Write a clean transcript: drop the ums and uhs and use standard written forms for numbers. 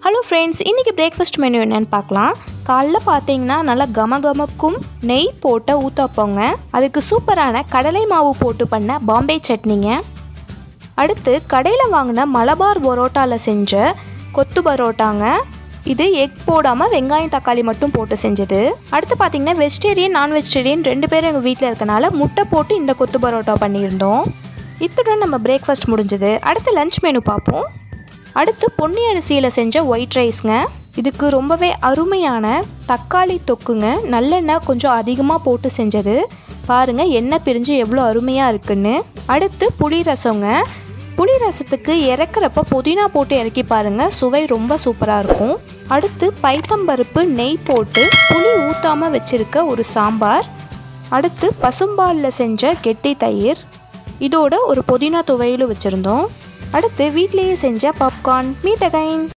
Hello friends, இன்றைக்கி breakfast menu என்னென்னு பார்க்கலாம். காலைல பார்த்தீங்கன்னா நல்லா கமகமக்கும் நெய் போட்ட ஊத்தாப்போங்க. அதுக்கு சூப்பரான கடலை மாவு போட்டு பண்ண பாம்பே சட்னிங்க. அடுத்து கடையில் வாங்கின மலபார் பரோட்டாவில் செஞ்ச கொத்து பரோட்டாங்க. இது எக் போடாமல் வெங்காயம் தக்காளி மட்டும் போட்டு செஞ்சது. அடுத்து பார்த்திங்கன்னா வெஜிடேரியன் நான் வெஜிடேரியன் 2 பேரும் எங்கள் வீட்டில் இருக்கனால முட்டை போட்டு இந்த கொத்து பரோட்டா பண்ணியிருந்தோம். இத்துடன் நம்ம பிரேக்ஃபாஸ்ட் முடிஞ்சது. அடுத்து லஞ்ச் மெனு பார்ப்போம். அடுத்து பொன்னி அரிசியில் செஞ்ச ஒயிட் ரைஸ்ங்க. இதுக்கு ரொம்பவே அருமையான தக்காளி தொக்குங்க. நல்லெண்ணெய் கொஞ்சம் அதிகமாக போட்டு செஞ்சது. பாருங்கள் எண்ணெய் பிரிஞ்சு எவ்வளோ அருமையாக இருக்குன்னு. அடுத்து புளி ரசங்க. புளி ரசத்துக்கு இறக்குறப்ப புதினா போட்டு இறக்கி பாருங்கள், சுவை ரொம்ப சூப்பராக இருக்கும். அடுத்து பைத்தம்பருப்பு நெய் போட்டு புளி ஊற்றாமல் வச்சுருக்க ஒரு சாம்பார். அடுத்து பசும்பாலில் செஞ்ச கெட்டி தயிர். இதோட ஒரு புதினா துவையலும் வச்சுருந்தோம். அடுத்து வீட்டிலேயே செஞ்ச பாப்கார்ன். Meet again.